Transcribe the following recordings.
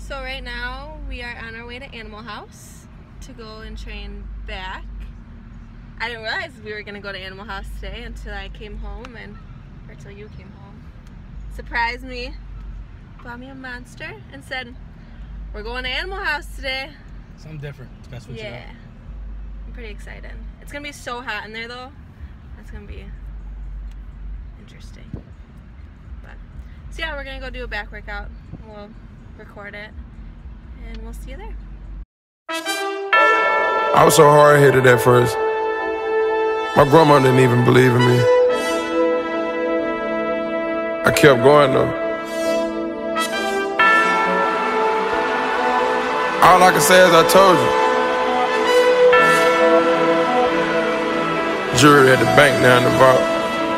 So right now we are on our way to Animal House to go and train back. I didn't realize we were gonna go to Animal House today until I came home or until you came home. Surprised me, bought me a monster and said, we're going to Animal House today. Something different. That's what you got. I'm pretty excited. It's gonna be so hot in there though. That's gonna be interesting. So yeah, we're gonna go do a back workout. We'll record it and we'll see you there. I was so hard-headed at first. My grandma didn't even believe in me. I kept going though. All I can say is I told you. Jury at the bank now in the vault.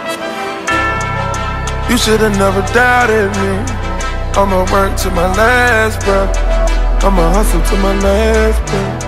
You should've never doubted me. I'ma work to my last breath. I'ma hustle to my last breath.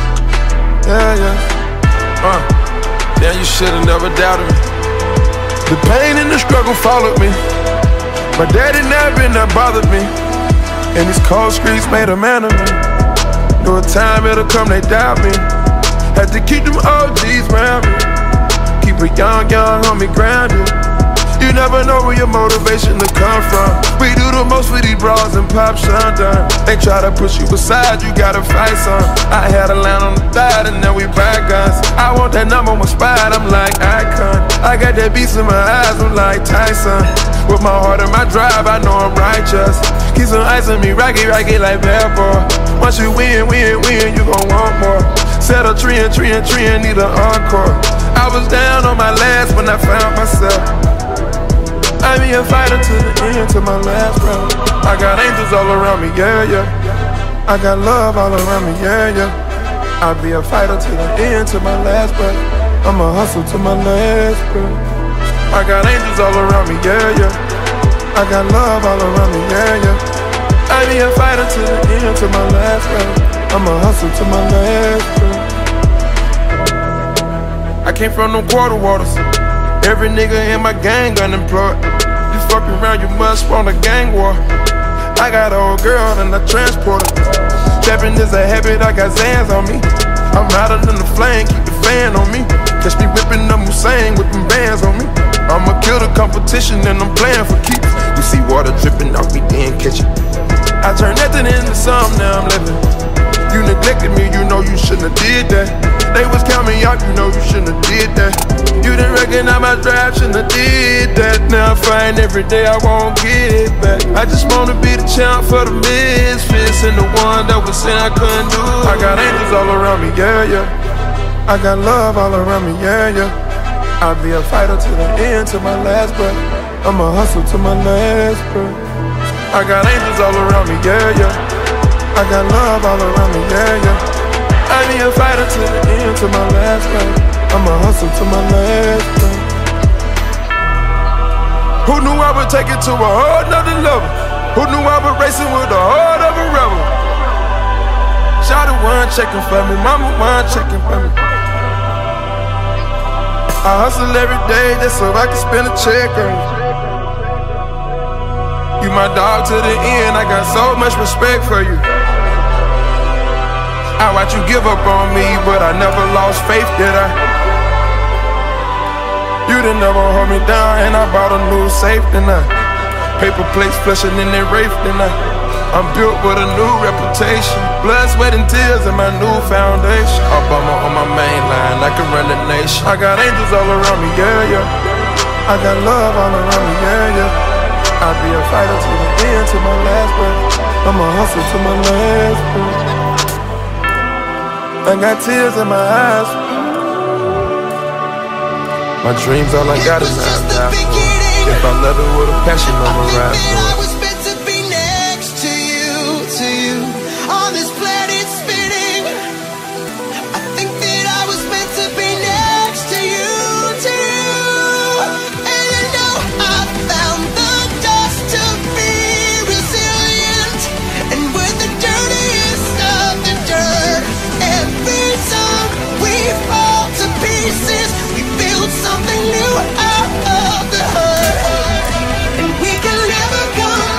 Yeah, you should've never doubted me. The pain and the struggle followed me. My daddy never been that bothered me. And these cold streets made a man of me. Knew a time it'll come, they doubt me. Had to keep them OGs around me. Keep a young homie grounded. You never know where your motivation to come from. We do the most for these bras and pop shundun. They try to push you aside, you gotta fight some. I had a line on the thigh and then we buy guns. I want that number one spot, I'm like icon. I got that beast in my eyes, I'm like Tyson. With my heart and my drive, I know I'm righteous. Keep some ice on me, rocky like bad boy. Once you win, you gon' want more. Set a tree and need an encore. I was down on my last when I found myself. I be a fighter to the end, to my last breath. I got angels all around me, yeah. I got love all around me, yeah. I be a fighter to the end, to my last breath. I'ma hustle to my last breath. I got angels all around me, yeah. I got love all around me, yeah. I be a fighter to the end, to my last breath. I'ma hustle to my last breath. I came from them quarter waters. Every nigga in my gang unemployed. You fucking around, you must want a gang war. I got an old girl and I transport her. Stepping is a habit, I got Zans on me. I'm hotter than the flame, keep the fan on me. Catch me whipping up Hussein with them bands on me. I'ma kill the competition and I'm playing for keeps. You see water dripping off me, then catch it. I turn nothing into something, now I'm living. You neglected me, you know you shouldn't have did that. They was counting me out, you know you shouldn't have did that. You didn't recognize my drive, shouldn't have did that. Now I find every day I won't get it back. I just wanna be the champ for the misfits and the one that was saying I couldn't do it. I got angels all around me, yeah. I got love all around me, yeah. I'll be a fighter to the end, to my last breath. I'ma hustle to my last breath. I got angels all around me, yeah. I got love all around me, yeah. I be a fighter to the end, to my last breath. I'ma hustle to my last breath. Who knew I would take it to a whole nother level? Who knew I would racing with the heart of a rebel? Shawty one checking for me, mama one checking for me. I hustle every day just so I can spend a check on you. You my dog to the end, I got so much respect for you. I watch you give up on me, but I never lost faith, did I? You didn't never hold me down, and I bought a new safe, then I paper plates flushing in their rafe, then I'm built with a new reputation. Blood, sweat, and tears in my new foundation. Obama on my main line, I can run the nation. I got angels all around me, yeah. I got love all around me, yeah. I'll be a fighter to the end, to my last breath. I'ma hustle to my last breath. I got tears in my eyes. My dreams, all I got is now. If I love it with a passion, I'ma ride for it. Something new out of the hurt, and we can never come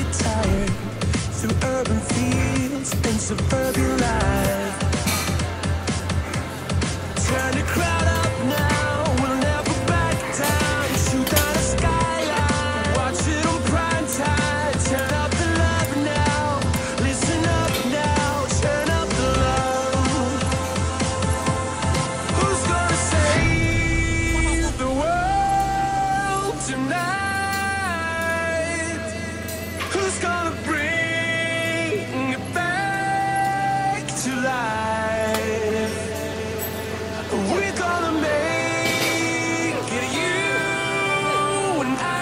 get tired through urban fields and suburban life. Turn the crowd up now, we'll never back down. Shoot down the skyline, watch it on prime time. Turn up the love now, listen up now, turn up the love. Who's gonna save the world tonight? Who's gonna bring it back to life? We're gonna make it, you and I.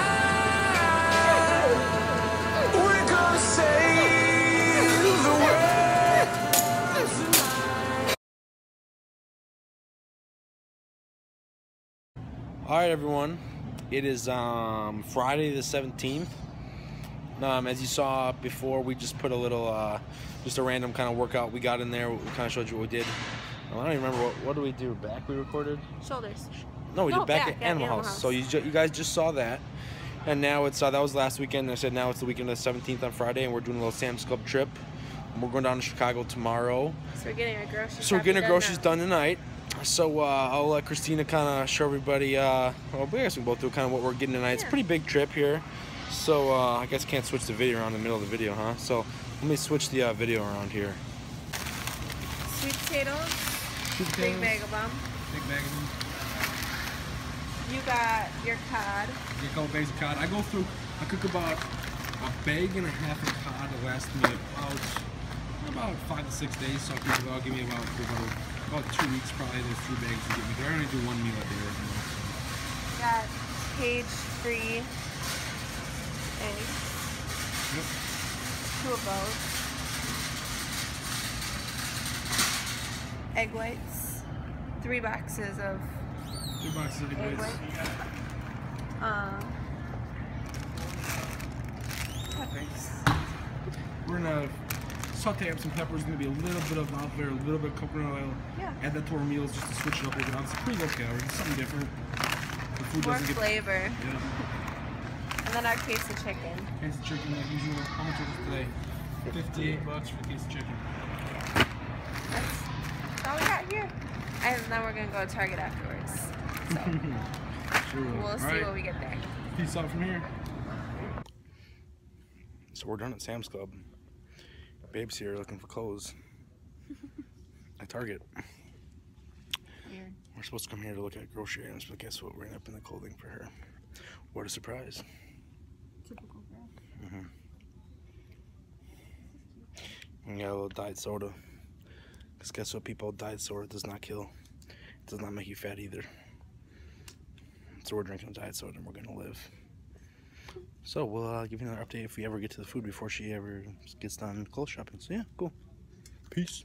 We're gonna save the world tonight. All right, everyone. It is Friday the 17th. As you saw before, we just put a little, just a random kind of workout. We got in there. We kind of showed you what we did. I don't even remember what did we do. Back we recorded. Shoulders. No, we did back back at Animal House. So you guys just saw that, and now it's that was last weekend. I said now it's the weekend of the 17th on Friday, and we're doing a little Sam's Club trip. And we're going down to Chicago tomorrow. So we're getting our groceries. So we're getting our groceries done tonight. So I'll let Christina kind of show everybody. Well, I guess we can both do kind of what we're getting tonight. It's a pretty big trip here. So I guess I can't switch the video around in the middle of the video, huh? So let me switch the video around here. Sweet potatoes. Big bag of them. Big bag of them. You got your cod. Get a couple bags of cod. I cook about a bag and a half of cod to last me about 5 to 6 days. So I'll give me about 2 weeks probably. Those 3 bags to get me there. I only do 1 meal a day right now. Got cage-free eggs. Yep. 2 of those. Egg whites. 3 boxes of 3 boxes of egg whites. Peppers. We're gonna saute up some peppers. Gonna be a little bit of olive oil, a little bit of coconut oil. Yeah. Add that to our meals just to switch it up a little bit. It's pretty low calorie. It's something different. The food More doesn't get flavor. Yeah. And then our case of chicken. Case of chicken like usual. How much is it today? $58 for a case of chicken. That's all we got here. And then we're gonna go to Target afterwards. So Sure. we'll see what we get there. Peace out from here. So we're done at Sam's Club. Babe's here looking for clothes at Target. Weird. We're supposed to come here to look at grocery items, but guess what? We're ending up in the clothing for her. What a surprise. Typical girl. And got a little diet soda. Because guess what, people? Diet soda does not kill. It does not make you fat either. So we're drinking a diet soda and we're going to live. So we'll give you another update if we ever get to the food before she ever gets done clothes shopping. So yeah, cool. Peace.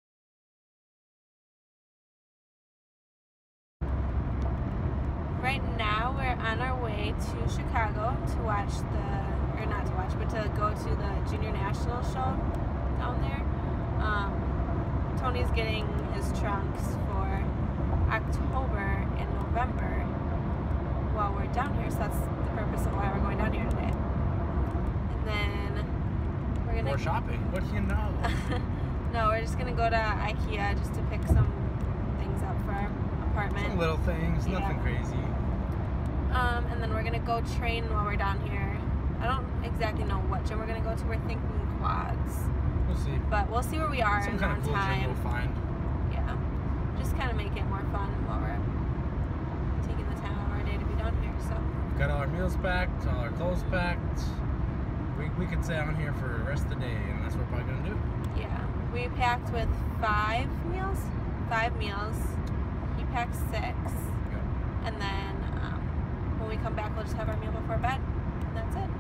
Right now we're on our way to Chicago to watch but to go to the Junior National show down there. Tony's getting his trunks for October and November while we're down here, so that's the purpose of why we're going down here today. And then we're gonna... More shopping? What do you know? No, we're just gonna go to IKEA just to pick some things up for our apartment. Some little things, Yeah. nothing crazy. And then we're gonna go train while we're down here. I don't exactly know what gym we're gonna go to. We're thinking quads. We'll see. But we'll see where we are Some in kind on of cool time. gym we'll find. Yeah. Just kind of make it more fun while we're taking the time out of our day to be down here. So We've got all our meals packed, all our clothes packed. We could stay on here for the rest of the day, and that's what we're probably gonna do. yeah. We packed with 5 meals. 5 meals. He packed 6. Yeah. And then when we come back, we'll just have our meal before bed. And that's it.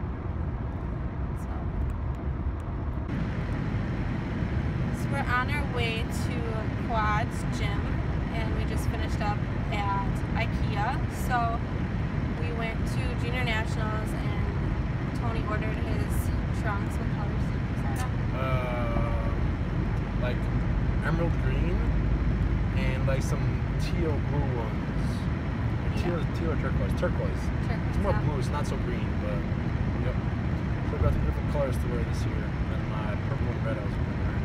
So we're on our way to Quad's gym, and we just finished up at IKEA. So we went to Junior Nationals, and Tony ordered his trunks. What colors did he decide on? Like emerald green and like some teal blue ones. Teal or turquoise? Turquoise. It's more blue, it's not so green, but yep. So got some different colors to wear this year than my purple and red I was wearing.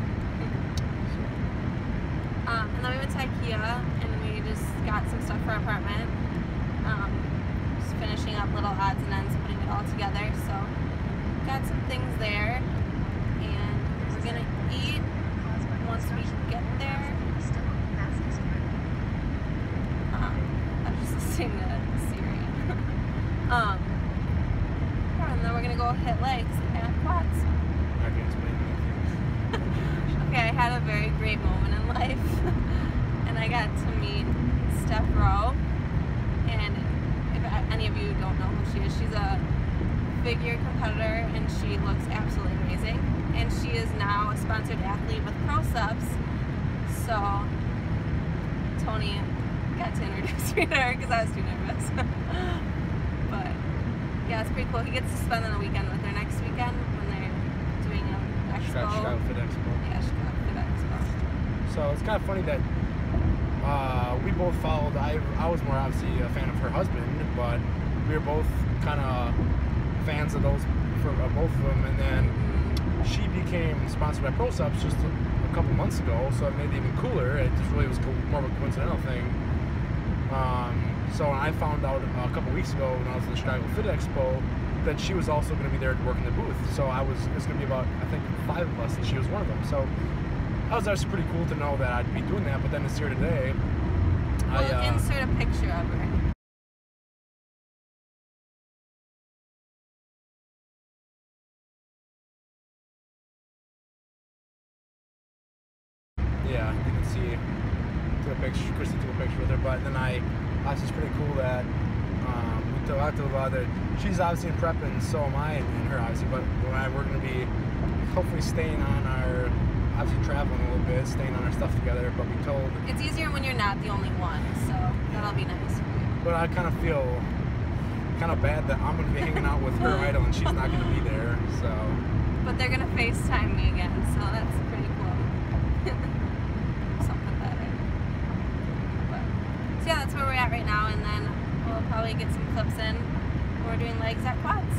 And then we went to IKEA and we just got some stuff for our apartment. Just finishing up little odds and ends, putting it all together. So got some things there, and we're gonna eat once we get there. I'm just listening to Siri. And then we're gonna go hit legs at Quads. I can explain anything. Okay, I had a very great moment in life, and I got to meet Steph Rowe. And if any of you don't know who she is, she's a figure competitor, and she looks absolutely amazing. And she is now a sponsored athlete with ProSubs. So Tony got to introduce me to her because I was too nervous. But yeah, it's pretty cool. He gets to spend the weekend with her next weekend when they're doing an expo. Chicago Fit Expo. Yeah, Chicago Fit Expo. So it's kind of funny that we both followed. I was more obviously a fan of her husband, but we were both kind of fans of those for both of them. And then she became sponsored by ProSubs just a couple months ago, so it made it even cooler. It just really was more of a coincidental thing. So when I found out a couple weeks ago when I was at the Chicago Fit Expo that she was also going to be there working the booth. So it was going to be about, I think, 5 of us, and she was one of them. So that was actually pretty cool to know that I'd be doing that. But then this year today, We'll insert a picture of her. yeah, you can see. Christy took a picture with her, but then I was just pretty cool that we talked about it. She's obviously in prep, and so am I, and her obviously. But we're going to be hopefully staying on our, obviously traveling a little bit, staying on our stuff together. But we told It's easier when you're not the only one, so that'll be nice for you. But I kind of feel kind of bad that I'm going to be hanging out with her idol and she's not going to be there. So. But they're going to FaceTime me again, so that's pretty cool. Something better. But, so yeah, that's where we're at right now, and then we'll probably get some clips in when we're doing legs at Quads.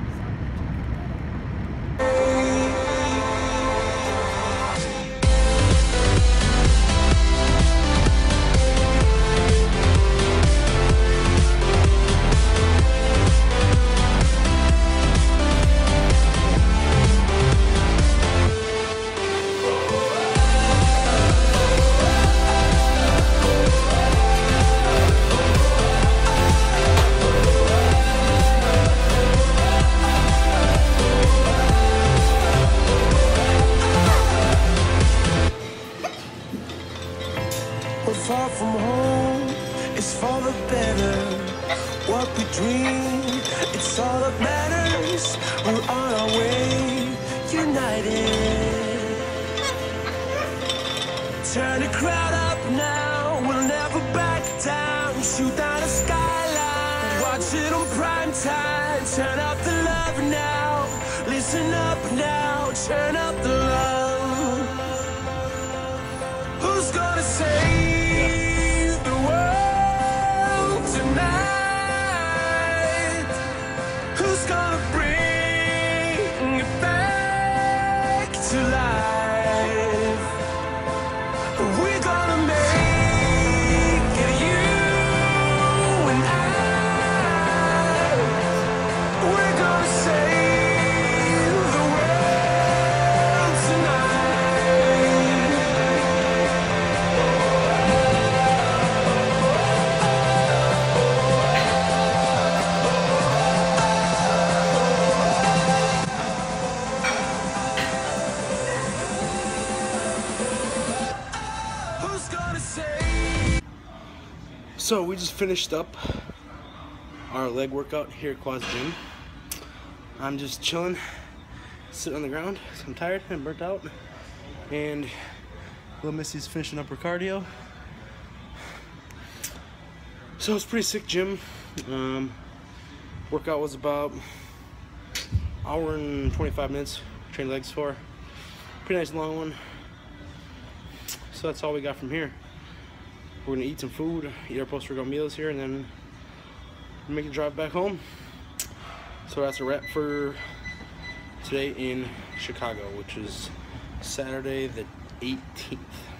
Far from home, it's for the better. What we dream, it's all that matters. We're on our way, united. Turn the crowd up now, we'll never back down. Shoot down the skyline, watch it on prime time. Turn up the love now, listen up now, turn up the love. Who's gonna say So we just finished up our leg workout here at Quad's Gym. I'm just chilling, sitting on the ground. I'm tired and burnt out. And little Missy's finishing up her cardio. So it's pretty sick gym. Workout was about an hour and 25 minutes. Trained legs for. Pretty nice long one. So that's all we got from here. We're gonna eat some food, eat our post-workout meals here, and then make a drive back home. So that's a wrap for today in Chicago, which is Saturday the 18th.